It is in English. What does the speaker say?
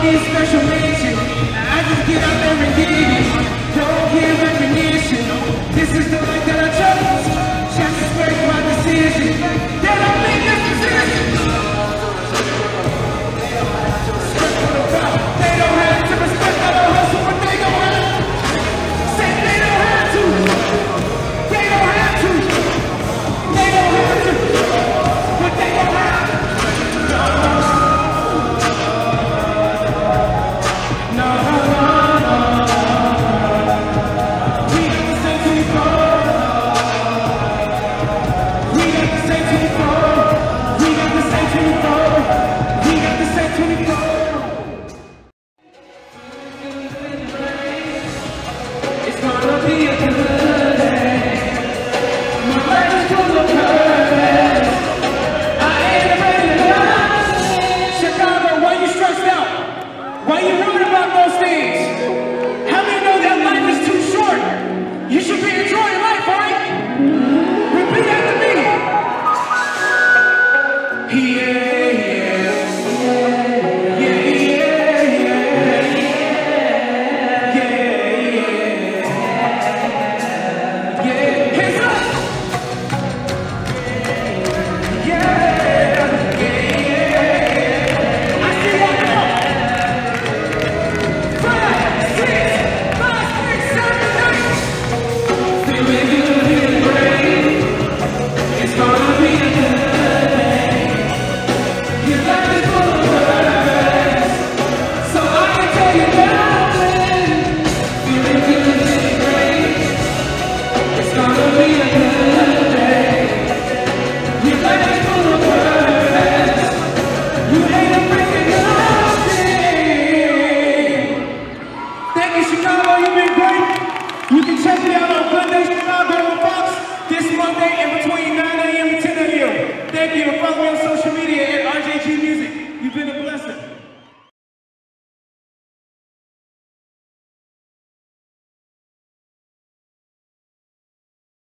need special mention. I just get out there and get it. Don't get recognition. This is the life that I chose. Just respect my decision. They don't make this decision. They don't have to respect how I hustle, but they don't have to. Say they don't have to. They don't have to. They don't have to. But they don't have to. No. We got the same 24. We got the same 24. We got the same 24. We got the same 24. It's gonna be a good day. My life is full of purpose. I ain't afraid to die. Chicago, why you stressed out? Why you worried about those things? How many know that life is too short? You should be enjoying life, alright? Repeat after me. Hands up. I see one more. 5, 6, 5, 6, 7, 8. Feeling good, feeling great. It's gonna be a good day. Your life is full of purpose, so I can tell you nothing. Feeling good, feeling great. It's gonna be a good day. Your life is full of purpose. You ain't afraid of nothing. Thank you, Chicago. You've been great. You can check me out on Sunday, Chicago on Fox this Monday in between 9 a.m. and 10 a.m. Thank you. And follow me on social media at RJG Music. You've been